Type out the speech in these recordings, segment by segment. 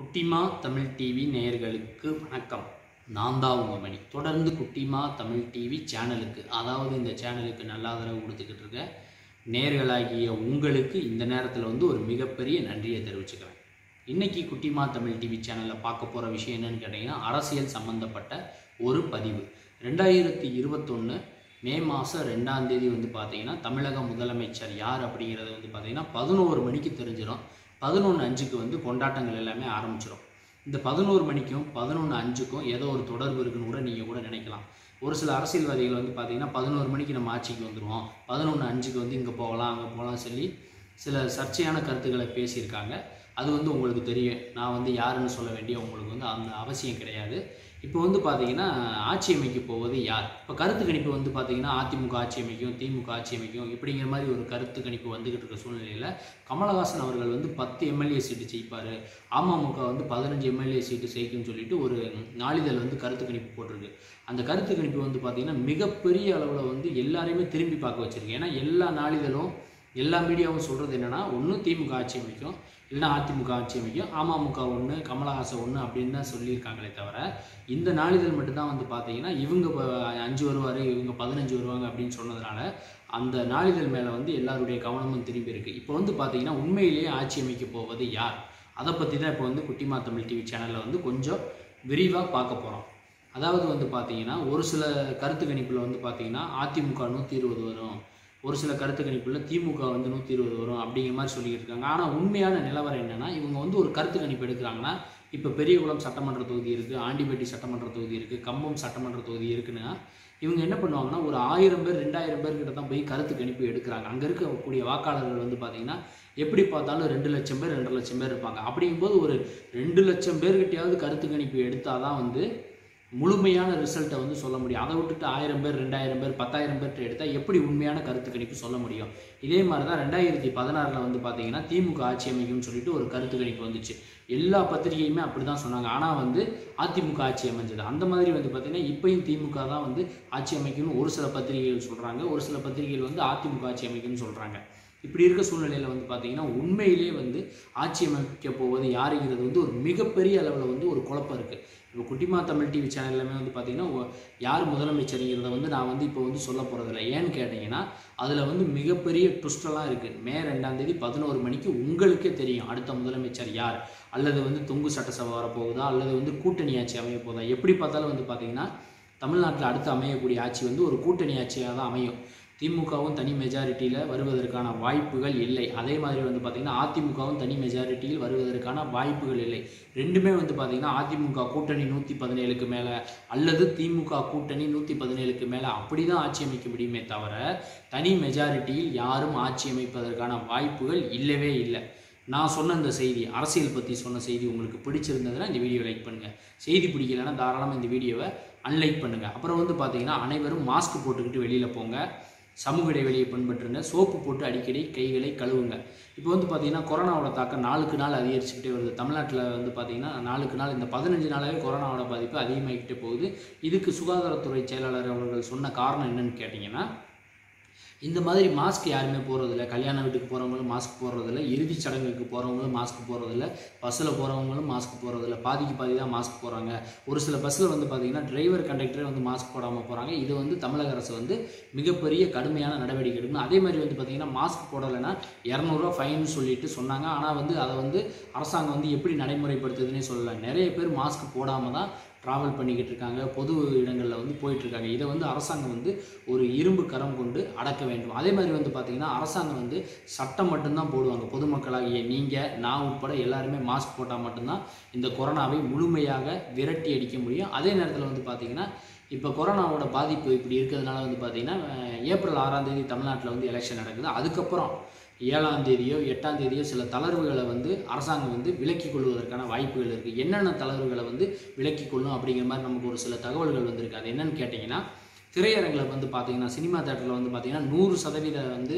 குட்டிமா தமிழ் டிவி நேயர்களுக்கு வணக்கம். நான் தான் உங்கள் மணி. தொடர்ந்து குட்டிமா தமிழ் டிவி சேனலுக்கு, அதாவது இந்த சேனலுக்கு நல்ல ஆதரவு கொடுத்துக்கிட்டு இருக்க நேயர்களாகிய உங்களுக்கு இந்த நேரத்தில் ஒரு மிகப்பெரிய நன்றியை தெரிவிச்சுக்கிறேன். இன்றைக்கி குட்டிமா தமிழ் டிவி சேனலில் பார்க்க போகிற விஷயம் என்னென்னு கேட்டிங்கன்னா, அரசியல் சம்மந்தப்பட்ட ஒரு பதிவு. 2021 மே மாதம் 2ஆம் தேதி பார்த்தீங்கன்னா, தமிழக முதலமைச்சர் யார் அப்படிங்கிறது பார்த்தீங்கன்னா 11 மணிக்கு தெரிஞ்சிடும். 11:05க்கு கொண்டாட்டங்கள் எல்லாமே ஆரம்பிச்சிடும். இந்த 11 மணிக்கும் 11:05க்கும் ஏதோ ஒரு தொடர்பு இருக்குன்னு கூட நீங்கள் கூட நினைக்கலாம். ஒரு சில அரசியல்வாதிகள் பார்த்தீங்கன்னா 11 மணிக்கு நம்ம ஆட்சிக்கு வந்துடுவோம், 11:05க்கு இங்கே போகலாம் அங்கே போகலாம் சொல்லி சில சர்ச்சையான கருத்துக்களை பேசியிருக்காங்க. அது உங்களுக்கு தெரியும். நான் யாருன்னு சொல்ல வேண்டிய உங்களுக்கு அந்த அவசியம் கிடையாது. இப்போ பார்த்தீங்கன்னா, ஆட்சி அமைக்க போவது யார்? இப்போ கருத்து கணிப்பு பார்த்தீங்கன்னா அதிமுக ஆட்சி அமைக்கும், திமுக ஆட்சி அமைக்கும் இப்படிங்கிற மாதிரி ஒரு கருத்து கணிப்பு வந்துக்கிட்டு இருக்க சூழ்நிலையில் கமலஹாசன் அவர்கள் 10 எம்எல்ஏ சீட்டு ஜெயிப்பார், அமமுக 15 எம்எல்ஏ சீட்டு ஜெயிக்கும்னு சொல்லிட்டு ஒரு நாளிதழ் கருத்து கணிப்பு போட்டிருக்கு. அந்த கருத்து கணிப்பு பார்த்தீங்கன்னா மிகப்பெரிய அளவில் எல்லாரையுமே திரும்பி பார்க்க வச்சிருக்கு. ஏன்னா எல்லா நாளிதழும் எல்லா மீடியாவும் சொல்கிறது என்னென்னா, ஒன்று திமுக ஆட்சி அமைக்கும், இல்லைன்னா அதிமுக ஆட்சி அமைக்கும், அமமுக 1, கமலஹாசன் 1 அப்படின்னு தான் சொல்லியிருக்காங்களே தவிர, இந்த நாளிதழ் மட்டும்தான் பார்த்தீங்கன்னா இவங்க 5 வருவார், இவங்க 15 வருவாங்க அப்படின்னு சொன்னதுனால அந்த நாளிதழ் மேலே எல்லாருடைய கவனமும் திரும்பி இருக்குது. இப்போ பார்த்தீங்கன்னா உண்மையிலேயே ஆட்சி அமைக்க போவது யார்? அதை பற்றி தான் இப்போ குட்டிமா தமிழ் டிவி சேனலில் கொஞ்சம் விரிவாக பார்க்க போகிறோம். அதாவது பார்த்தீங்கன்னா, ஒரு சில கருத்து கணிப்பில் பார்த்தீங்கன்னா அதிமுக 120 வரும், ஒரு சில கருத்து கணிப்பில் திமுக 120 வரும் அப்படிங்கிற மாதிரி சொல்லிக்கிட்டு இருக்காங்க. ஆனால் உண்மையான நிலவரம் என்னென்னா, இவங்க ஒரு கருத்து கணிப்பு எடுக்கிறாங்கன்னா, இப்போ பெரியகுளம் சட்டமன்ற தொகுதி இருக்குது, ஆண்டிப்பட்டி சட்டமன்ற தொகுதி இருக்குது, கம்பம் சட்டமன்ற தொகுதி இருக்குன்னா, இவங்க என்ன பண்ணுவாங்கன்னா ஒரு 1000 பேர் 2000 பேர்கிட்ட தான் போய் கருத்து கணிப்பு எடுக்கிறாங்க. அங்கே இருக்கக்கூடிய வாக்காளர்கள் பார்த்தீங்கன்னா எப்படி பார்த்தாலும் 2 லட்சம் பேர் 2.5 லட்சம் பேர் இருப்பாங்க. அப்படிங்கும்போது ஒரு 2 லட்சம் பேர்கிட்டையாவது கருத்து கணிப்பு எடுத்தால் தான் முழுமையான ரிசல்ட்டை சொல்ல முடியும். அதை விட்டுட்டு 1000 பேர் 2000 பேர் 10,000 பேர்கிட்ட எடுத்தால் எப்படி உண்மையான கருத்து கணிப்பு சொல்ல முடியும்? இதே மாதிரி தான் 2016 பார்த்தீங்கன்னா திமுக ஆட்சி அமைக்கும்னு சொல்லிட்டு ஒரு கருத்து கணிப்பு வந்துச்சு. எல்லா பத்திரிகையுமே அப்படி தான் சொன்னாங்க. ஆனால் அதிமுக ஆட்சி அமைஞ்சது. அந்த மாதிரி பார்த்தீங்கன்னா இப்பயும் திமுக தான் ஆட்சி அமைக்கணும்னு ஒரு சில பத்திரிகைகள் சொல்கிறாங்க, ஒரு சில பத்திரிகைகள் அதிமுக ஆட்சி அமைக்கணும்னு சொல்கிறாங்க. இப்படி இருக்க சூழ்நிலையில் பார்த்தீங்கன்னா உண்மையிலே ஆட்சி அமைக்க போவது யாருங்கிறது ஒரு மிகப்பெரிய அளவில் ஒரு குழப்பம் இருக்குது. இப்போ குட்டிமா தமிழ் டிவி சேனல்லுமே பார்த்தீங்கன்னா யார் முதலமைச்சருங்கிறத நான் இப்போ சொல்ல போகிறதில்ல. ஏன்னு கேட்டிங்கன்னா, அதில் மிகப்பெரிய ட்விஸ்டெல்லாம் இருக்குது. மே 2ஆம் தேதி 11 மணிக்கு உங்களுக்கே தெரியும் அடுத்த முதலமைச்சர் யார், அல்லது தொங்கு சட்டசபை வரப்போகுதா, அல்லது கூட்டணி ஆட்சி அமைய போகுதா. எப்படி பார்த்தாலும் பார்த்தீங்கன்னா தமிழ்நாட்டில் அடுத்து அமையக்கூடிய ஆட்சி ஒரு கூட்டணி ஆட்சியாக தான் அமையும். திமுகவும் தனி மெஜாரிட்டியில் வருவதற்கான வாய்ப்புகள் இல்லை. அதே மாதிரி பார்த்திங்கன்னா அதிமுகவும் தனி மெஜாரிட்டியில் வருவதற்கான வாய்ப்புகள் இல்லை. ரெண்டுமே பார்த்திங்கன்னா அதிமுக கூட்டணி 117க்கு மேலே அல்லது திமுக கூட்டணி 117க்கு மேலே அப்படி தான் ஆட்சி அமைக்க முடியுமே தவிர, தனி மெஜாரிட்டியில் யாரும் ஆட்சி அமைப்பதற்கான வாய்ப்புகள் இல்லவே இல்லை. நான் சொன்ன இந்த செய்தி, அரசியல் பற்றி சொன்ன செய்தி உங்களுக்கு பிடிச்சிருந்ததுன்னா இந்த வீடியோ லைக் பண்ணுங்கள். செய்தி பிடிக்கலைன்னா தாராளமாக இந்த வீடியோவை அன்லைக் பண்ணுங்கள். அப்புறம் பார்த்தீங்கன்னா அனைவரும் மாஸ்க் போட்டுக்கிட்டு வெளியில் போங்க, சமூக இடைவெளியை பின்பற்றுங்க, சோப்பு போட்டு அடிக்கடி கைகளை கழுவுங்க. இப்போ பார்த்தீங்கன்னா கொரோனாவோட தாக்கம் நாளுக்கு நாள் அதிகரிச்சுக்கிட்டே வருது. தமிழ்நாட்டில் பார்த்தீங்கன்னா நாளுக்கு நாள் இந்த 15 நாளாகவே கொரோனாவோட பாதிப்பு அதிகமாகிக்கிட்டே போகுது. இதுக்கு சுகாதாரத்துறை செயலாளர் அவர்கள் சொன்ன காரணம் என்னன்னு கேட்டிங்கன்னா, இந்த மாதிரி மாஸ்க் யாருமே போடுறதில்ல, கல்யாண வீட்டுக்கு போகிறவங்களும் மாஸ்க் போடுறதில்ல, இறுதிச் சடங்குக்கு போகிறவங்களும் மாஸ்க் போடுறதில்ல, பஸ்ஸில் போகிறவங்களும் மாஸ்க் போடுறதில்ல, பாதிக்கு பாதி தான் மாஸ்க் போடுறாங்க. ஒரு சில பஸ்ஸில் பார்த்தீங்கன்னா டிரைவர் கண்டக்டரே மாஸ்க் போடாமல் போகிறாங்க. இது தமிழக அரசு மிகப்பெரிய கடுமையான நடவடிக்கை எடுக்கணும். அதே மாதிரி பார்த்தீங்கன்னா மாஸ்க் போடலைன்னா 200 ரூபா ஃபைன்னு சொல்லிட்டு சொன்னாங்க. ஆனால் அதை அரசாங்கம் எப்படி நடைமுறைப்படுத்துதுன்னே சொல்லலை. நிறைய பேர் மாஸ்க் போடாமல் தான் ட்ராவல் பண்ணிக்கிட்டு இருக்காங்க, பொது இடங்களில் போயிட்டுருக்காங்க. இதை அரசாங்கம் ஒரு இரும்பு கரம் கொண்டு அடக்க வேண்டும். அதே மாதிரி பார்த்திங்கன்னா அரசாங்கம் சட்டம் மட்டும்தான் போடுவாங்க. பொதுமக்களாகிய நீங்கள், நான் உட்பட எல்லாருமே மாஸ்க் போட்டால் மட்டும்தான் இந்த கொரோனாவை முழுமையாக விரட்டி அடிக்க முடியும். அதே நேரத்தில் பார்த்திங்கன்னா இப்போ கொரோனாவோட பாதிப்பு இப்படி இருக்கிறதுனால பார்த்திங்கன்னா ஏப்ரல் 6ஆம் தேதி தமிழ்நாட்டில் எலெக்ஷன் நடக்குது. அதுக்கப்புறம் 7ஆம் தேதியோ 8ஆம் தேதியோ சில தளர்வுகளை அரசாங்கம் விலக்கிக் கொள்வதற்கான வாய்ப்புகள் இருக்குது. என்னென்ன தளர்வுகளை விலக்கிக் கொள்ளும் அப்படிங்கிற மாதிரி நமக்கு ஒரு சில தகவல்கள் வந்திருக்கு. அது என்னன்னு கேட்டிங்கன்னா, திரையரங்கில் பார்த்தீங்கன்னா சினிமா தேட்டரில் பார்த்தீங்கன்னா 100%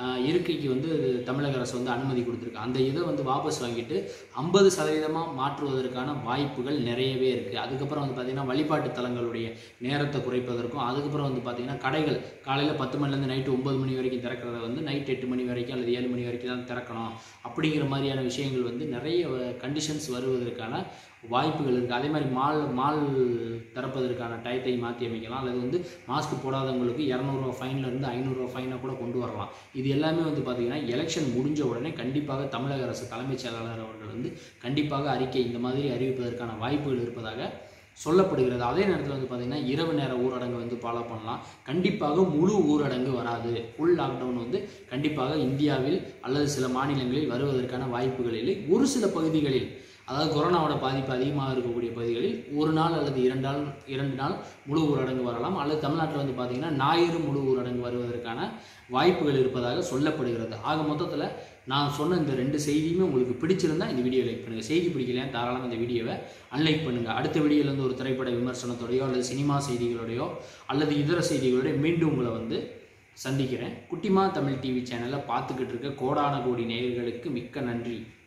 இருக்கைக்கு வந்து தமிழக அரசு வந்து அனுமதி கொடுத்துருக்கு. அந்த இதை வந்து வாபஸ் வாங்கிட்டு 50% மாற்றுவதற்கான வாய்ப்புகள் நிறையவே இருக்குது. அதுக்கப்புறம் வந்து பார்த்திங்கன்னா வழிபாட்டு தலங்களுடைய நேரத்தை குறைப்பதற்கும், அதுக்கப்புறம் வந்து பார்த்திங்கன்னா கடைகள் காலையில் 10 மணிலேருந்து நைட்டு 9 மணி வரைக்கும் திறக்கிறத வந்து நைட் 8 மணி வரைக்கும் அல்லது 7 மணி வரைக்கும் தான் திறக்கணும் அப்படிங்கிற மாதிரியான விஷயங்கள் வந்து நிறைய கண்டிஷன்ஸ் வருவதற்கான வாய்ப்புகள் இருக்குது. அதே மாதிரி மால் திறப்பதற்கான டயத்தை மாற்றி அமைக்கலாம், அல்லது வந்து மாஸ்க் போடாதவங்களுக்கு 200 ரூபா ஃபைன்லேருந்து 500 ரூபா ஃபைனை கூட கொண்டு வரலாம். இது எல்லாமே வந்து பார்த்திங்கன்னா எலெக்ஷன் முடிஞ்ச உடனே கண்டிப்பாக தமிழக அரசு தலைமைச் செயலாளர் அவர்கள் வந்து கண்டிப்பாக அறிக்கை இந்த மாதிரி அறிவிப்பதற்கான வாய்ப்புகள் இருப்பதாக சொல்லப்படுகிறது. அதே நேரத்தில் வந்து பார்த்திங்கன்னா இரவு நேர ஊரடங்கு வந்து ஃபாலோ பண்ணலாம். கண்டிப்பாக முழு ஊரடங்கு வராது. ஃபுல் லாக்டவுன் வந்து கண்டிப்பாக இந்தியாவில் அல்லது சில மாநிலங்களில் வருவதற்கான வாய்ப்புகள் இல்லை. ஒரு சில பகுதிகளில், அதாவது கொரோனாவோட பாதிப்பு அதிகமாக இருக்கக்கூடிய பகுதிகளில் 1 நாள் அல்லது 2 நாள் முழு ஊரடங்கு வரலாம். அல்லது தமிழ்நாட்டில் வந்து பார்த்திங்கன்னா ஞாயிறு முழு ஊரடங்கு வருவதற்கான வாய்ப்புகள் இருப்பதாக சொல்லப்படுகிறது. ஆக மொத்தத்தில் நான் சொன்ன இந்த 2 செய்தியுமே உங்களுக்கு பிடிச்சிருந்தா இந்த வீடியோ லைக் பண்ணுங்கள். செய்தி பிடிக்கலையா தாராளமாக இந்த வீடியோவை அன்லைக் பண்ணுங்கள். அடுத்த வீடியோவில் வந்து ஒரு திரைப்பட விமர்சனத்தோடையோ அல்லது சினிமா செய்திகளோடையோ அல்லது இதர செய்திகளோடய மீண்டும் உங்களை வந்து சந்திக்கிறேன். குட்டிமா தமிழ் டிவி சேனலை பார்த்துக்கிட்டு இருக்க கோடான கோடி நேயர்களுக்கு மிக்க நன்றி.